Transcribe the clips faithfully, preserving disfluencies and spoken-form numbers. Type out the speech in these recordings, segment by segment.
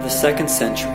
the second century,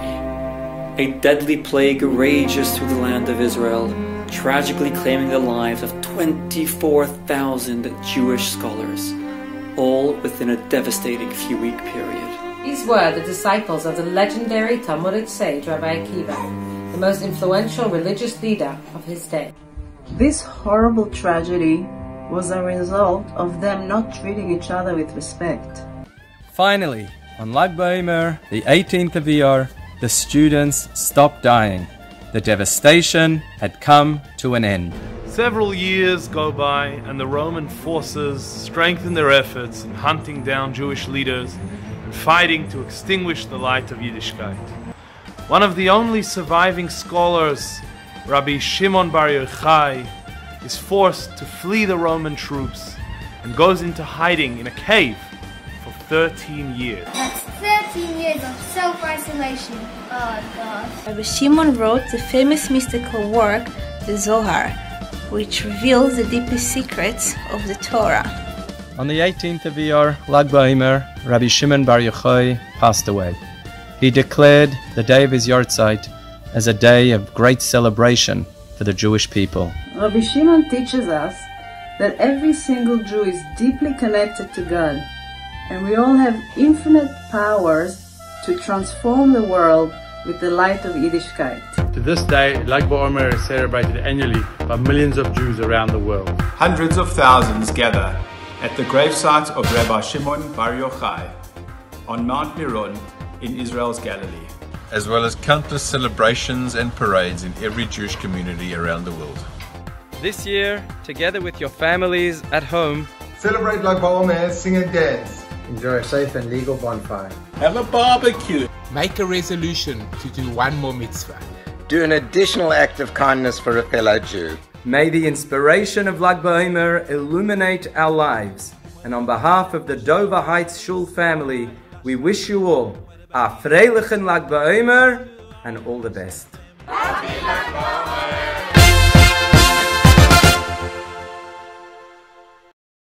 a deadly plague rages through the land of Israel, tragically claiming the lives of twenty-four thousand Jewish scholars, all within a devastating few-week period. These were the disciples of the legendary Talmudic sage Rabbi Aycee, the most influential religious leader of his day. This horrible tragedy was a result of them not treating each other with respect. Finally, on Lag Baomer, the eighteenth of Iyar, the students stopped dying. The devastation had come to an end. Several years go by and the Roman forces strengthen their efforts in hunting down Jewish leaders and fighting to extinguish the light of Yiddishkeit. One of the only surviving scholars, Rabbi Shimon Bar Yochai, is forced to flee the Roman troops and goes into hiding in a cave for thirteen years. That's thirteen years of self-isolation. Oh God. Rabbi Shimon wrote the famous mystical work, the Zohar, which reveals the deepest secrets of the Torah. On the eighteenth of Iyar, Lag Baomer, Rabbi Shimon Bar Yochai passed away. He declared the day of his yahrzeit as a day of great celebration for the Jewish people. Rabbi Shimon teaches us that every single Jew is deeply connected to God, and we all have infinite powers to transform the world with the light of Yiddishkeit. To this day, Lag Baomer is celebrated annually by millions of Jews around the world. Hundreds of thousands gather at the gravesite of Rabbi Shimon Bar Yochai on Mount Meron in Israel's Galilee, as well as countless celebrations and parades in every Jewish community around the world. This year, together with your families at home, celebrate Lag Baomer, sing and dance. Enjoy a safe and legal bonfire. Have a barbecue. Make a resolution to do one more mitzvah. Do an additional act of kindness for a fellow Jew. May the inspiration of Lag Baomer illuminate our lives. And on behalf of the Dover Heights Shul family, we wish you all a freilichen Lag Baomer and all the best. Happy Lag Baomer!